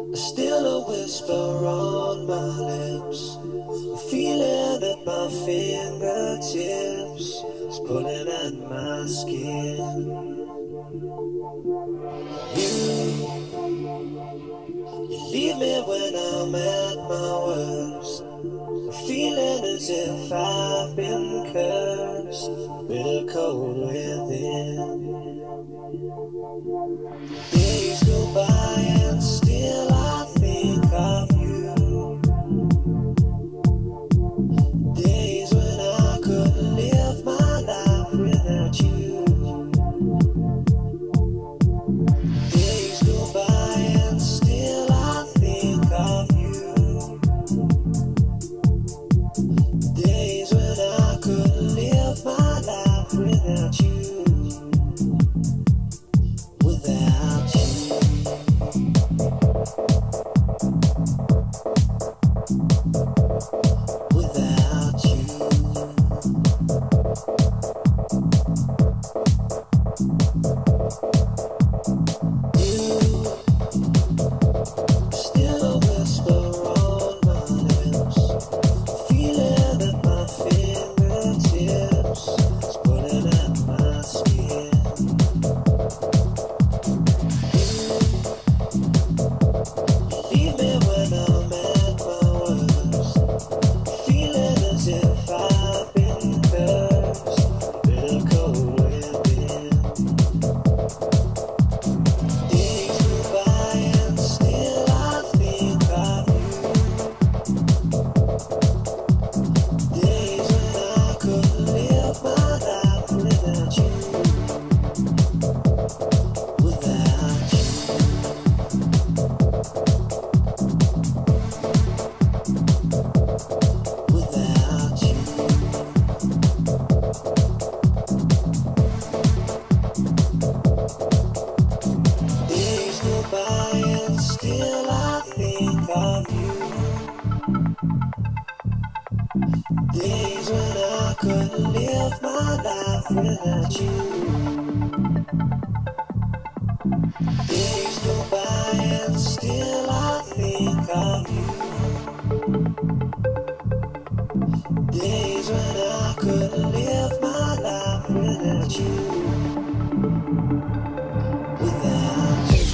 Still a whisper on my lips, a feeling at my fingertips is pulling at my skin. You leave me when I'm at my worst, a feeling as if I've been cursed, bitter cold within. Days go by and still I think of you. Days when I couldn't live my life without you. Days go by and still I think of you. Days when I couldn't live my life without you. Without you. Without you. You still a whisper on my lips, feeling at my fingertips, it's pulling at my skin. Leave me when I'm at my worst, feeling as if I've been cursed, bitter cold within. Days go by and still I think of you. Days when I couldn't live my life without you. Without you. Without you. Days go by and still I think of you. Days when I couldn't live my life without you. Days go by and still I think of you. Days when I couldn't live my life without you. Without you.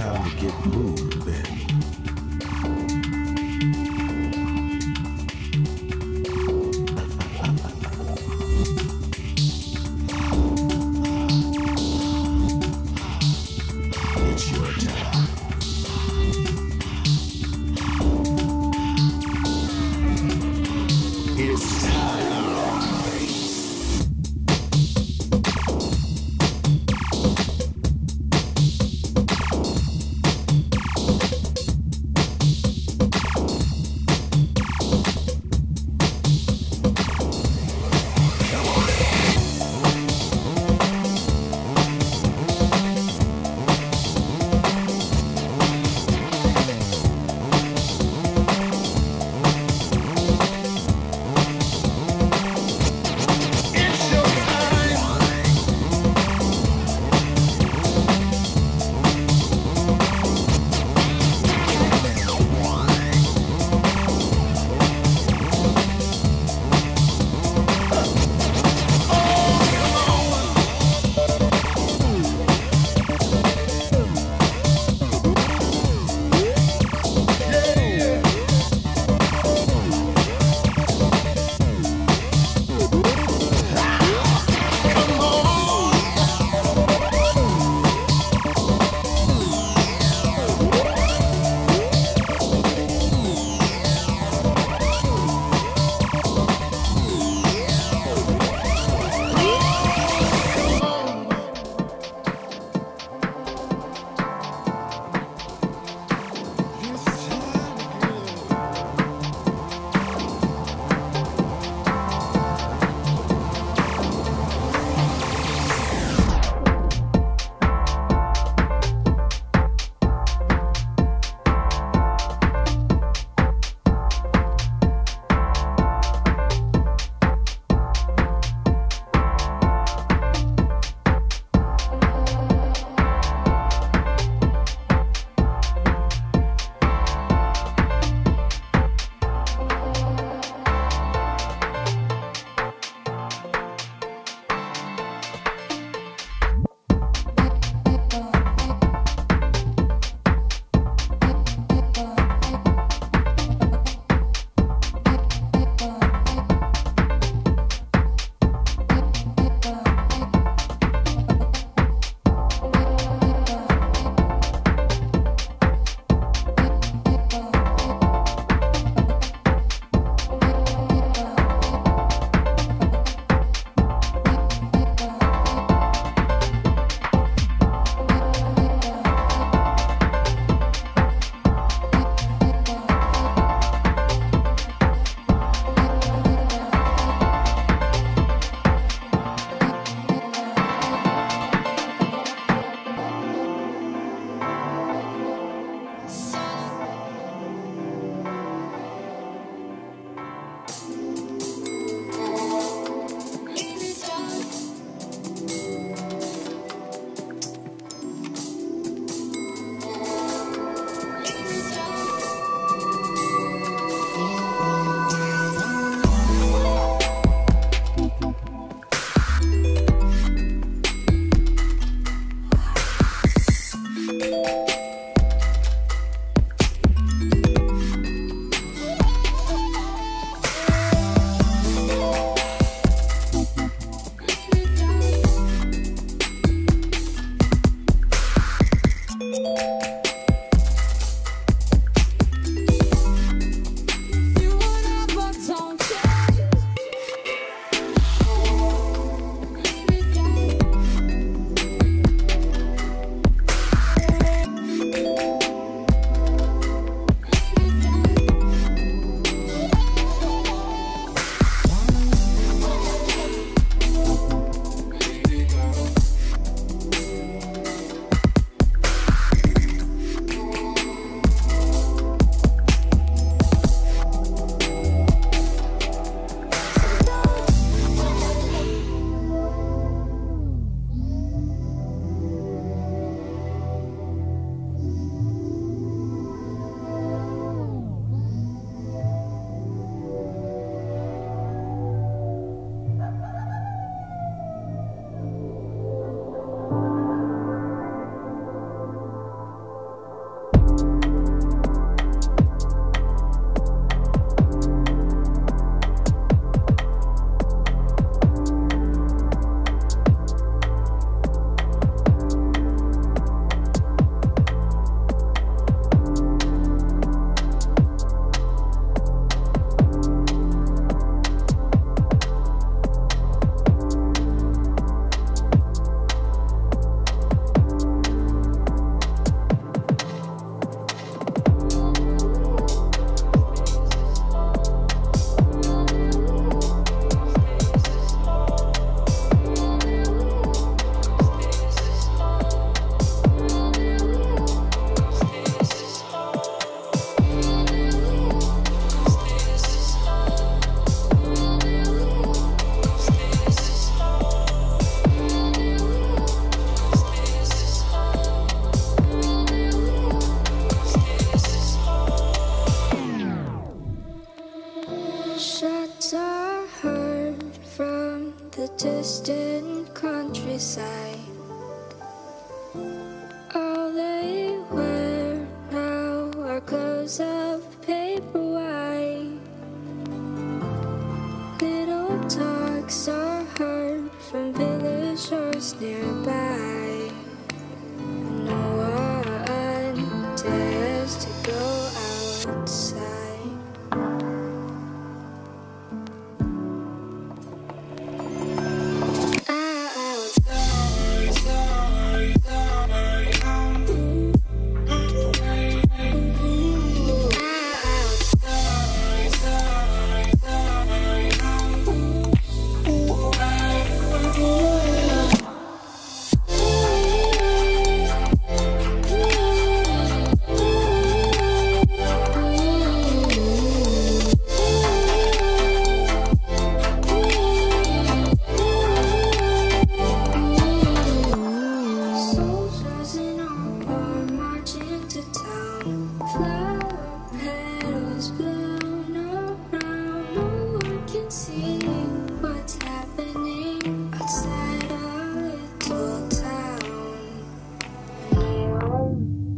time to get moved, then. It's your time. It's time.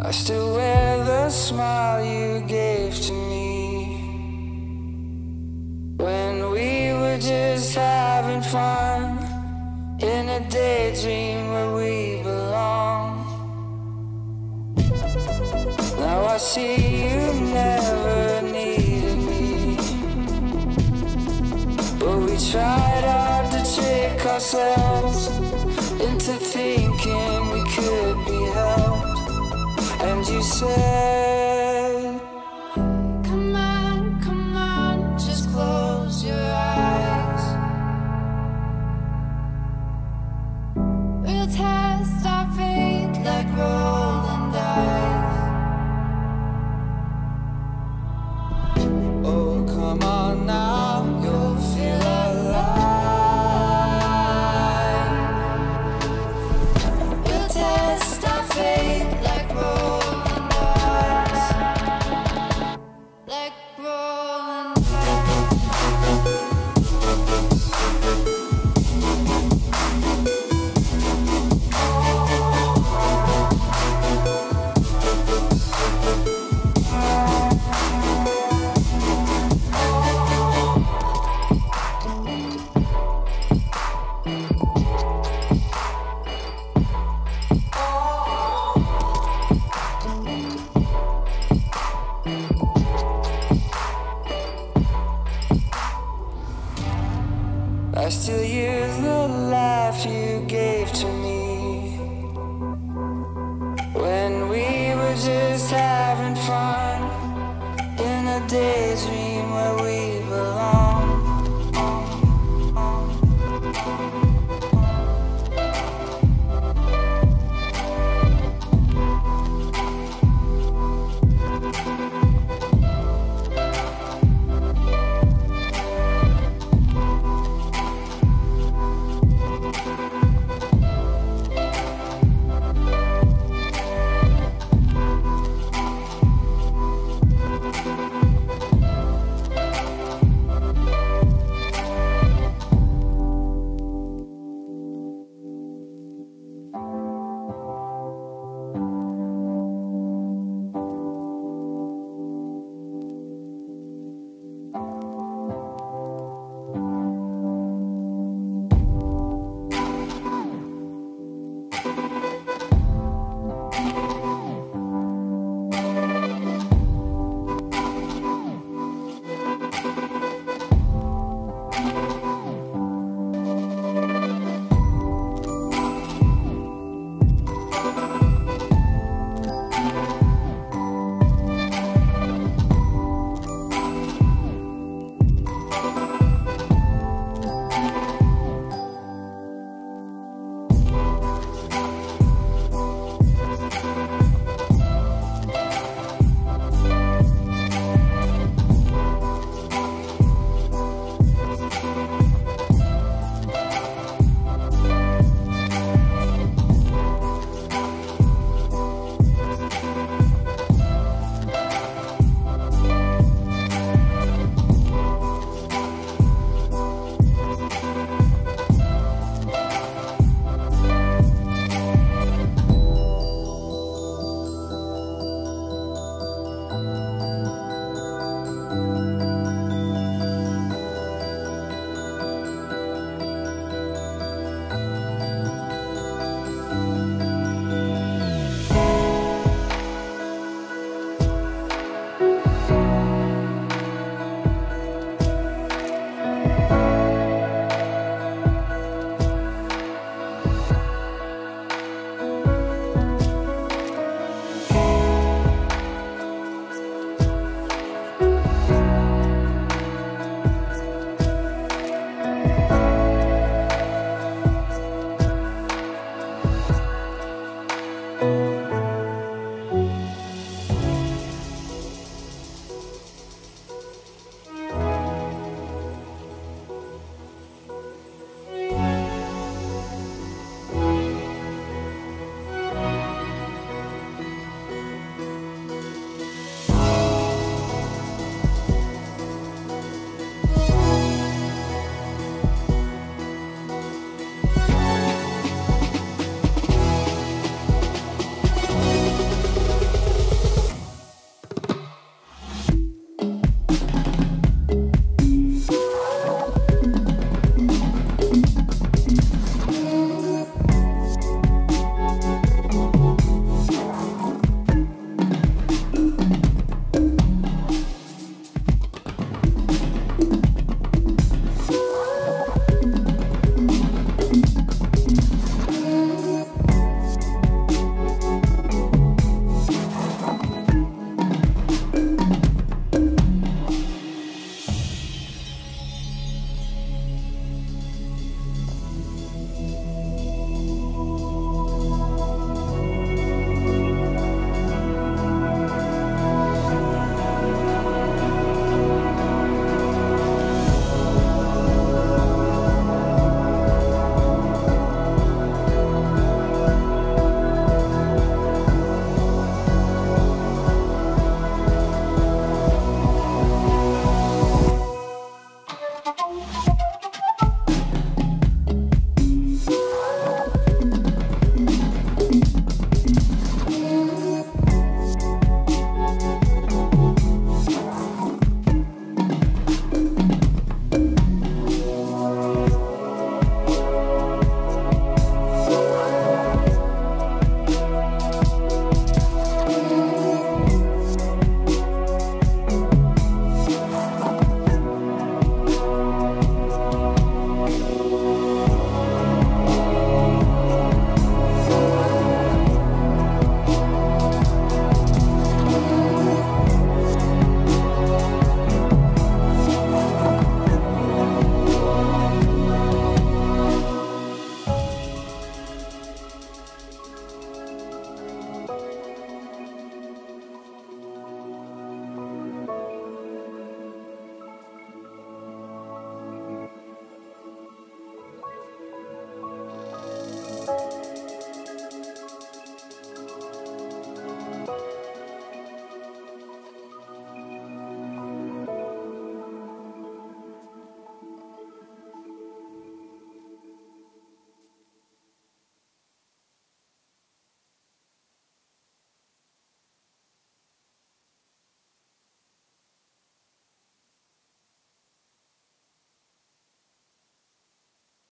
I still wear the smile you gave to me when we were just having fun in a daydream where we belong. Now I see you never needed me, but we tried hard to trick ourselves into thinking we could be helped. And you said, come on, just close your eyes. We'll test our fate like rolling dice. Oh, come on now, you'll feel alive. We'll test our fate like rolling dice. Like rolling dice. I still use the laugh you gave to me when we were just having fun in a daydream.